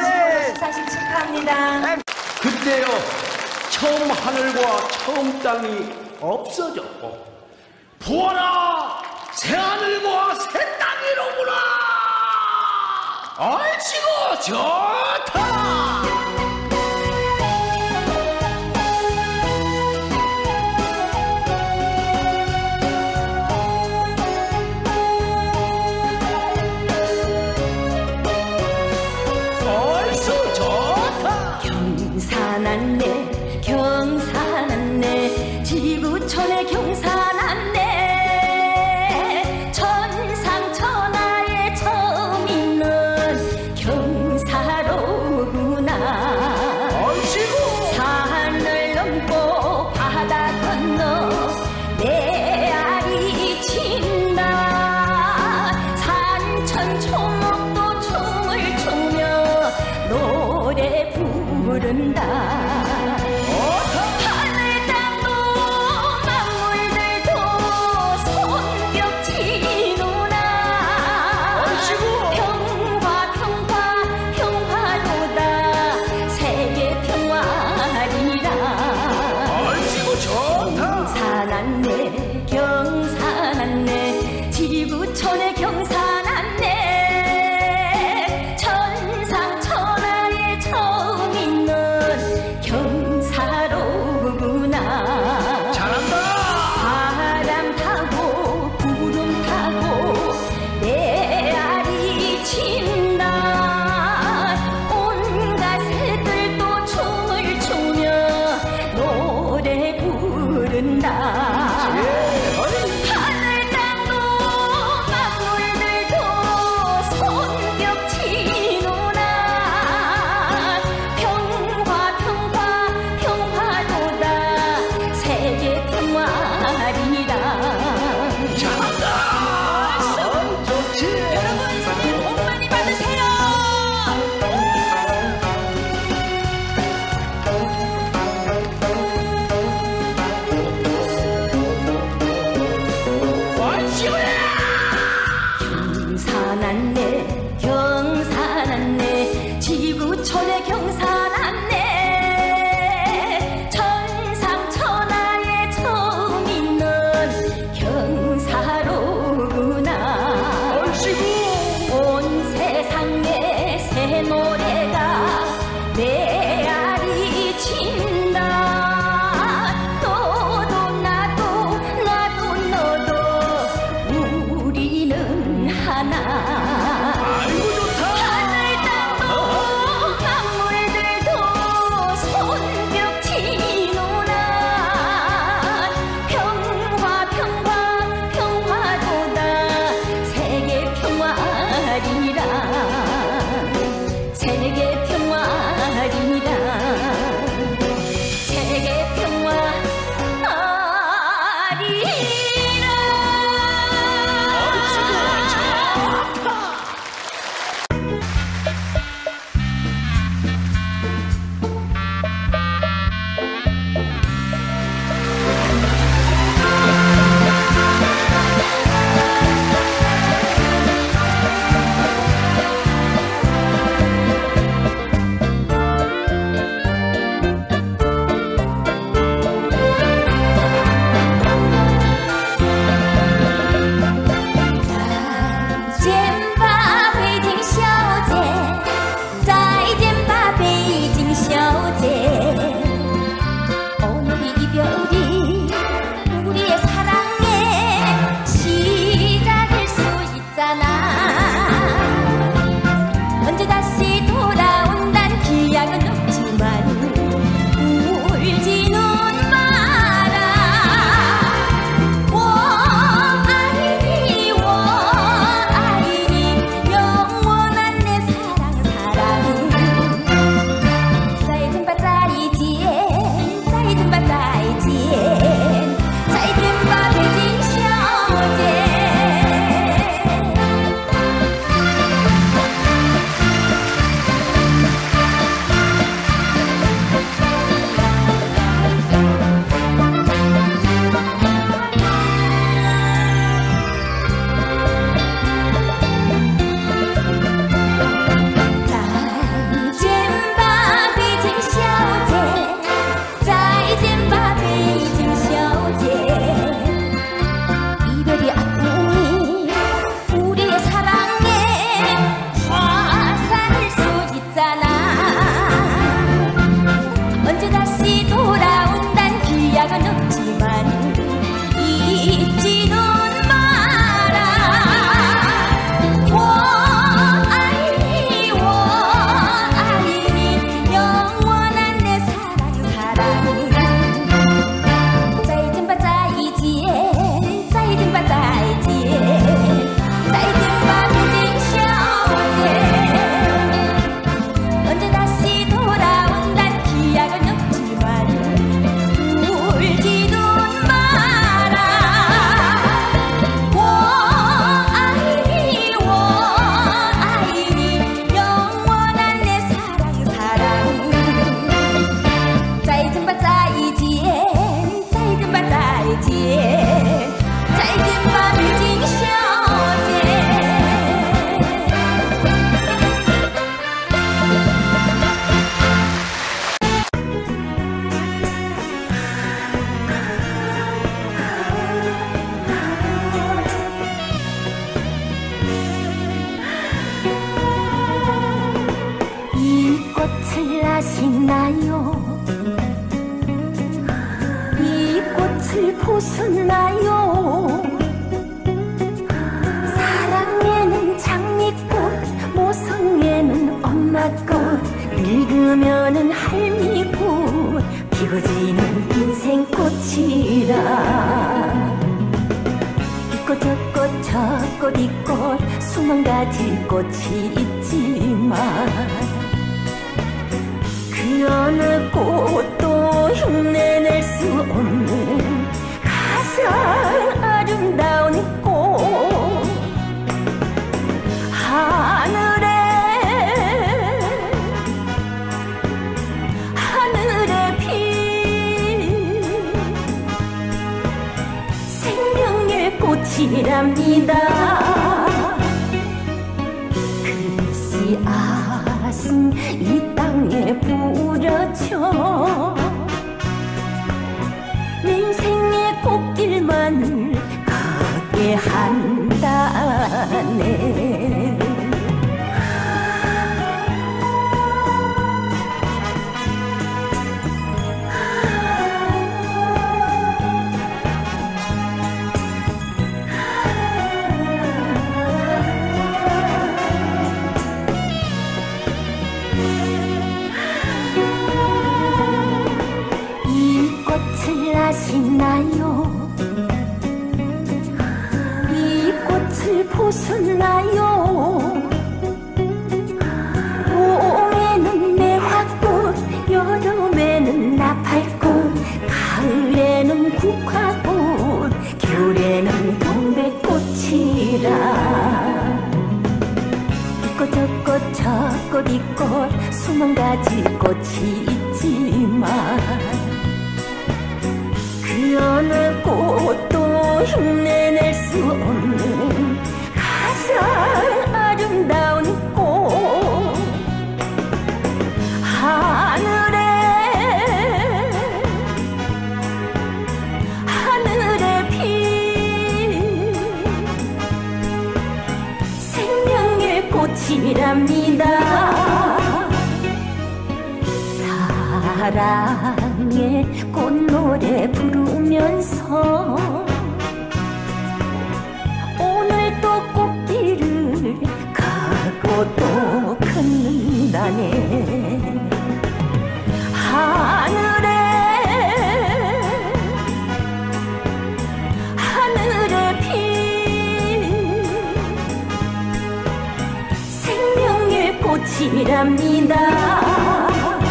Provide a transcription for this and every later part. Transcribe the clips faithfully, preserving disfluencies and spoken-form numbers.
네. 사실 축하합니다. 그때요 처음 하늘과 처음 땅이 없어졌고 보아라 새 하늘과 새 땅이로구나. 아이치고 좋다. 경사났네 경사났네 지구촌에 경사났네 천상천하에 처음 있는 경사로구나. 산을 넘고 바다 건너 내 알이 친다. 산천초목도 춤을 추며 노래 부른다. 하늘 땅도 만물들도 손뼉 치누나. 평화 평화 평화로다 세계 평화리라. 경사났네 경사났네 지구촌에 경사났네 천상천하에 처음 있는 경사로구나. 잘한다. 바람 타고 구름 타고 내 알이 친다. 온갖 새들도 춤을 추며 노래 부른다. 하늘 땅도 만물들도 손뼉 치누나. 평화 평화 평화로다 세계 평화리라. 잘한다. 좋지. 여러분 새해 복 많이 받으세요. 경사났네 경사났네 지구촌에 경사났네 천상천하에 처음 있는 경사로구나. 온 세상에 새 노래가 내 알이 친다. 너도 나도 나도 너도 우리는 하나. 하늘 땅도 만물들도 손뼉 치누나. 평화 평화 평화로다 세계 평화리라. 세계 평화리라. 아시나요? 이 꽃을 보셨나요? 사랑에는 장미꽃, 모성에는 엄마꽃, 늙으면은 할미꽃, 피어지는 인생꽃이라. 이꽃 저꽃 저꽃 이꽃 수만 가지 꽃이 있지만 그 어느 꽃도 흉내낼 수 없는 가장 아름다운 꽃. 하늘에 하늘에 핀 생명의 꽃이랍니다. 그 씨앗은 이 땅에 뿌려져 내 인생의 꽃길만을 걷게 한다네. 아시나요? 이 꽃을 보셨나요? 봄에는 매화꽃, 여름에는 나팔꽃, 가을에는 국화꽃, 겨울에는 동백꽃이라. 이꽃 저꽃 저꽃 이꽃 수만 가지 꽃이 있지만 그 어느 꽃도 흉내낼 수 없는 가장 아름다운 꽃. 하늘에 하늘에 핀 생명의 꽃이랍니다. 사랑의 꽃노래 부르면서 오늘 또 꽃길을 가고 또 걷는다네. 하늘에 하늘에 핀 생명의 꽃이랍니다.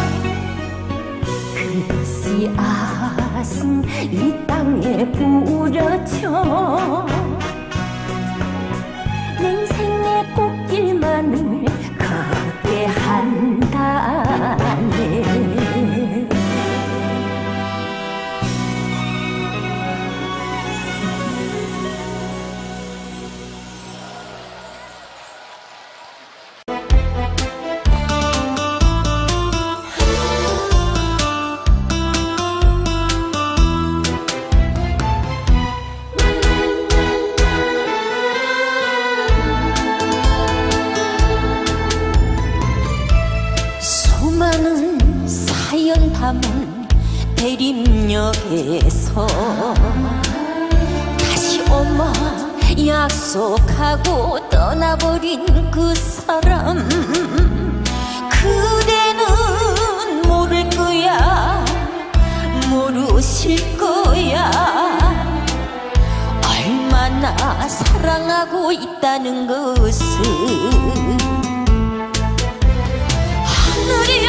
씨앗은 이 땅에 뿌려져 내 인생의 꽃길만을 걷게 한다네. 대림역에서 다시 엄마 약속하고 떠나버린 그 사람, 그대는 모를 거야, 모르실 거야. 얼마나 사랑하고 있다는 것을. 하늘이여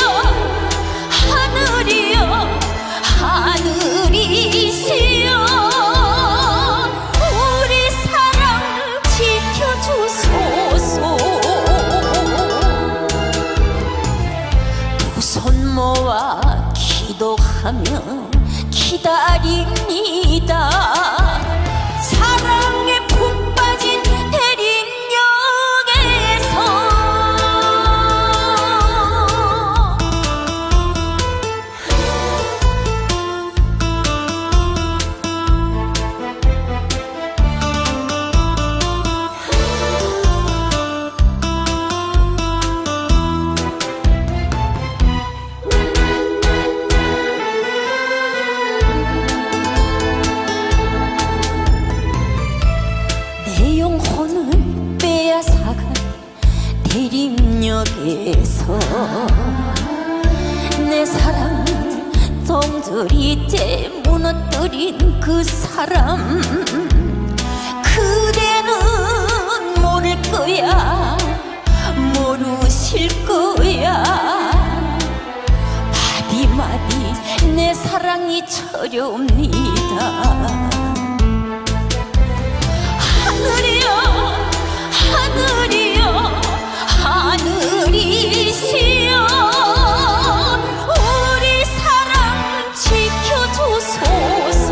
하늘이여 하늘이시여 우리 사랑 지켜주소서. 두 손 모아 기도하며 기다립니다. 사랑에 푹 빠진 대림역에서 들이대 무너뜨린 그 사람 그대는 모를 거야 모르실 거야 마디마디 내 사랑이 저려옵니다 하늘이여 하늘이여 하늘이시여 우리 사랑 지켜주소서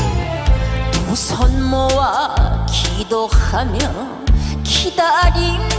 두 손 모아 기도하며 기다림